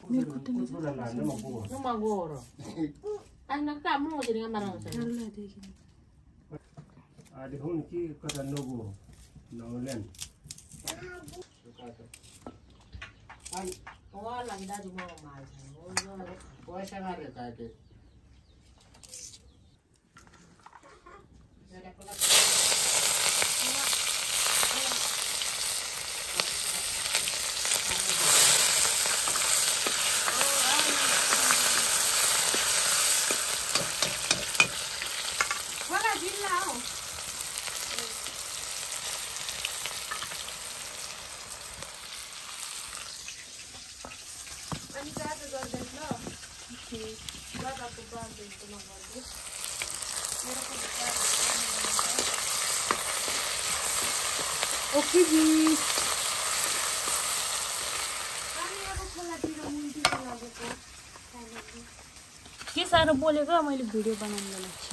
Non ma goro. Anak kamu jadi ngambil saya. Ada pun ki kata nogo, nolen. Ay, oh lang dah di mau mal. Oh, saya nggak ada tadi. Okay ji के साह्रो बोलेको मैले video बनाउन लाग्छ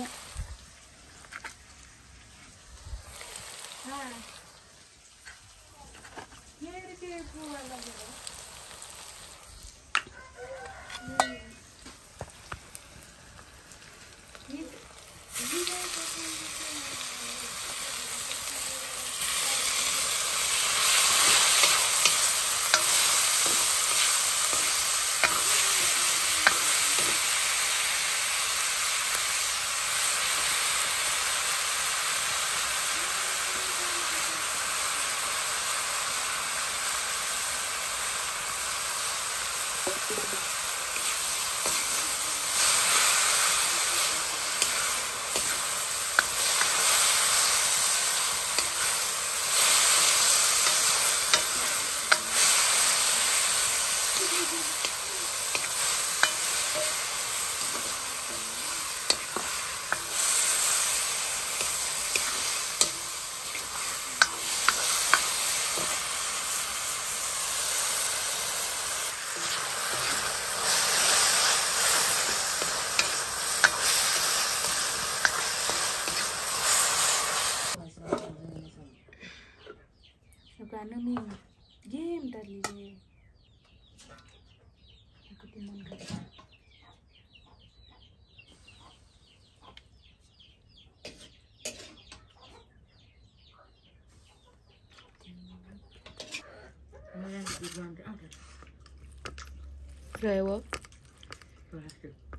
Karena game tadi dia, aku timun kan. Try what?